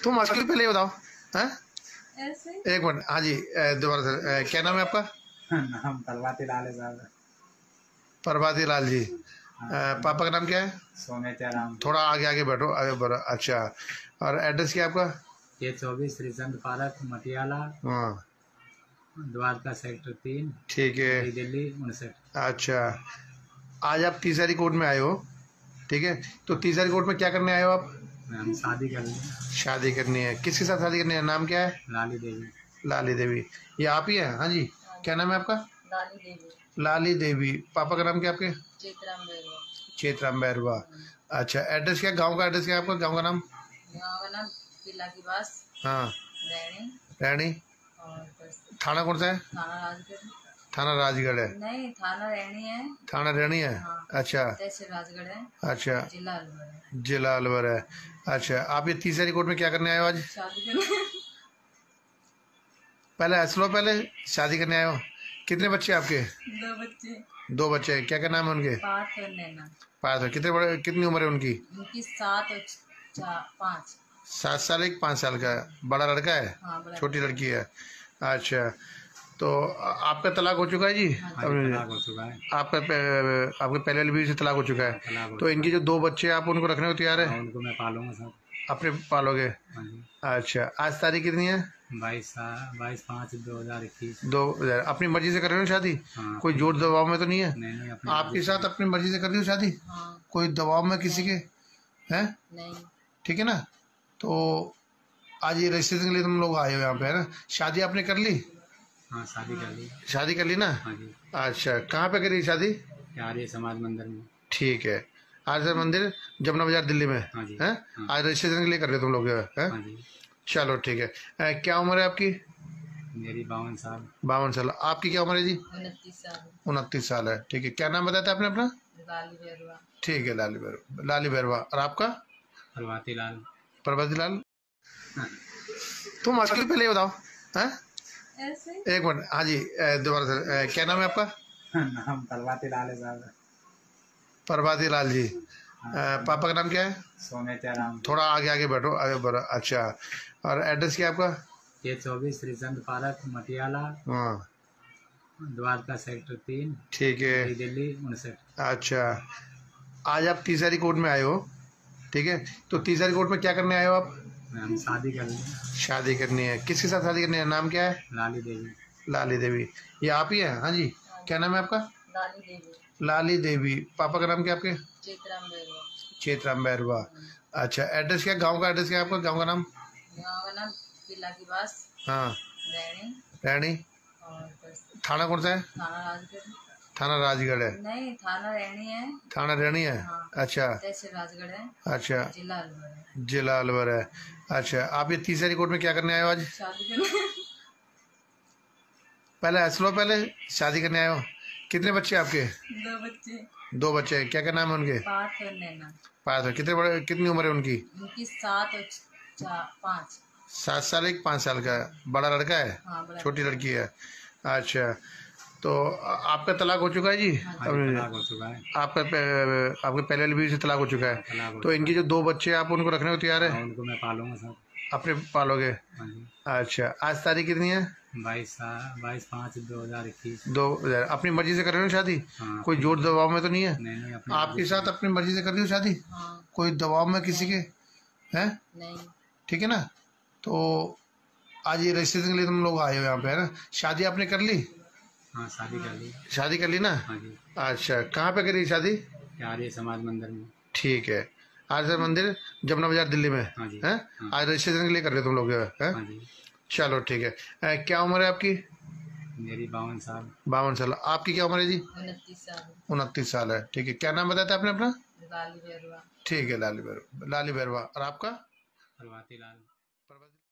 तुम असली पहले ये बताओ। हैं? ऐसे एक मिनट, हाँ जी, दोबारा से, क्या नाम है आपका? नाम प्रभाती लाल है साहब। प्रभाती लाल जी। हाँ, पापा का नाम क्या है? सोमेत्या राम। थोड़ा आगे आगे बैठो, आगे बढ़ो। अच्छा, और एड्रेस क्या है आपका? ये 24 श्रीचंद पार्क मटियाला, हाँ, द्वारका सेक्टर 3, ठीक है। नई दिल्ली 59। अच्छा, आज आप तीसरी कोर्ट में आए हो, ठीक है? तो तीसरी कोर्ट में क्या करने आए हो आप? हम शादी कर ली। शादी करनी है। किसके साथ शादी करनी है? नाम क्या है? लाली देवी। लाली देवी। ये आप ही हैं? हाँ जी। क्या नाम है आपका? लाली देवी। लाली देवी। पापा का नाम क्या है आपके? चेतराम बैरवा। चेतराम बैरवा। अच्छा, एड्रेस क्या? गांव का एड्रेस क्या है आपका? गांव का नाम? गाँव का नाम किला की बास, हाँ, रैणी। रैणी। और बस थाना कौन सा है? थाना राजगढ़। थाना राजगढ़ है। नहीं, थाना रैणी है। थाना रैणी है। हाँ। अच्छा तहसील राजगढ़ है। अच्छा, जिला अलवर है। जिला अलवर है। अच्छा, आप ये तीसरी कोर्ट में क्या करने आए हो आज? शादी करने। पहले असलो, पहले शादी करने आए हो। कितने बच्चे आपके? 2 बच्चे। 2 बच्चे। क्या क्या नाम है उनके? पार्थ और नैना। पास है। कितने बड़े, कितनी उम्र है उनकी? उनकी 7 और 5। 7 साल, एक 5 साल का है। बड़ा लड़का है? हाँ, बड़ा। छोटी लड़की है। अच्छा, तो आपका तलाक हो चुका है जी? हाँ, तलाक हो चुका है। आपका आपके पहले वाली बीवी से तलाक हो चुका है। तलाक हो तो इनकी जो 2 बच्चे हैं, आप उनको रखने को तैयार है? हाँ, उनको मैं पालूंगा सर। अपने पालोगे? हाँ जी। अच्छा, आज तारीख कितनी है? 22/5/2021। 2000। अपनी मर्जी से कर रहे हो शादी? हाँ। कोई जोर दबाव में तो नहीं है? नहीं नहीं, अपनी आपके साथ अपनी मर्जी से कर रही हो शादी? हाँ। कोई दबाव में किसी के? हैं? नहीं। ठीक है ना? तो आज ये रजिस्ट्रेशन के लिए तुम लोग आए हो यहाँ पे, है ना? शादी आपने कर ली? हाँ, शादी कर ली। शादी कर ली ना? हाँ जी। अच्छा, कहाँ पे करी शादी? आर्य समाज मंदिर में। ठीक है। आर्य मंदिर, जमुना बाजार, दिल्ली में हाँ जी। है? हाँ। आज रजिस्ट्रेशन के लिए कर रहे हो तुम लोग, है? हाँ जी। चलो ठीक है। क्या उम्र है आपकी? मेरी 52 साल। 52 साल। आपकी क्या उम्र है जी? 29 साल। 29 साल है। ठीक है। क्या नाम बताया था आपने अपना? लाली बैरवा। ठीक है, लाली बैरवा। लाली बैरवा। और आपका? प्रभाती लाल। प्रभाती लाल। हाँ। तुम असली पहले ये बताओ। हैं? ऐसे एक मिनट, हाँ जी, दोबारा से, क्या नाम है आपका? नाम प्रभाती लाल है साहब। प्रभाती लाल जी। हाँ, पापा का नाम क्या है? सोमेत्या राम। थोड़ा आगे आगे बैठो, आगे बढ़ो। अच्छा, और एड्रेस क्या है आपका? ये 24 श्रीचंद पार्क मटियाला, हाँ, द्वारका सेक्टर 3, ठीक है। नई दिल्ली 59। अच्छा, आज आप तीसरी कोर्ट में आए हो, ठीक है? तो तीसरी कोर्ट में क्या करने आए हो आप? हम शादी कर ली। शादी करनी है। किसके साथ शादी करनी है? नाम क्या है? लाली देवी। लाली देवी। ये आप ही हैं? हाँ जी। क्या नाम है आपका? लाली देवी। लाली देवी। पापा का नाम क्या है आपके? चेतराम बैरवा। चेतराम बैरवा। अच्छा, एड्रेस क्या? गांव का एड्रेस क्या है आपका? गांव का नाम? गाँव का नाम किला की बास, हाँ, रैणी। रैणी। और बस थाना कौन सा है? थाना राजगढ़। थाना राजगढ़ है। नहीं, थाना रैणी है। थाना रैणी है। हाँ। अच्छा तहसील राजगढ़ है। अच्छा, जिला अलवर है। जिला अलवर है। अच्छा, आप ये तीसरी कोर्ट में क्या करने आए हो आज? शादी करने। पहले असलो, पहले शादी करने आए हो। कितने बच्चे आपके? 2 बच्चे। 2 बच्चे। क्या क्या नाम है उनके? पार्थ और नैना। पास है। कितने बड़े, कितनी उम्र है उनकी? उनकी 7 और 5। 7 साल, एक 5 साल का है। बड़ा लड़का है? हाँ, बड़ा। छोटी लड़की है। अच्छा, तो आपका तलाक हो चुका है जी? हाँ जी, तलाक हो चुका है। आपका आपके पहले वाली बीवी से तलाक हो चुका है। तलाक हो तो इनकी जो 2 बच्चे हैं, आप उनको रखने को तैयार है? हाँ, उनको मैं पालूंगा सर। अपने पालोगे? हाँ जी। अच्छा, आज तारीख कितनी है? 22/5/2021। 2000। अपनी मर्जी से कर रहे हो शादी? हाँ। कोई जोर दबाव में तो नहीं है? नहीं नहीं, अपनी आपके साथ अपनी मर्जी से कर रही हो शादी? हाँ। कोई दबाव में किसी के? हैं? नहीं। ठीक है ना? तो आज ये रजिस्ट्रेशन के लिए तुम लोग आए हो यहाँ पे, है ना? शादी आपने कर ली? हाँ, शादी कर ली। शादी कर ली ना? हाँ जी। अच्छा, कहाँ पे करी शादी? आर्य समाज मंदिर में। ठीक है। आर्य मंदिर, जमुना बाजार, दिल्ली में हाँ जी। है? हाँ। आज रजिस्ट्रेशन के लिए कर रहे हो तुम लोग, है? हाँ जी। चलो ठीक है। क्या उम्र है आपकी? मेरी 52 साल। 52 साल। आपकी क्या उम्र है जी? 29 साल। 29 साल है। ठीक है। क्या नाम बताया था आपने अपना? लाली बैरवा। ठीक है, लाली बैरवा। लाली बैरवा। और आपका? प्रभाती लाल।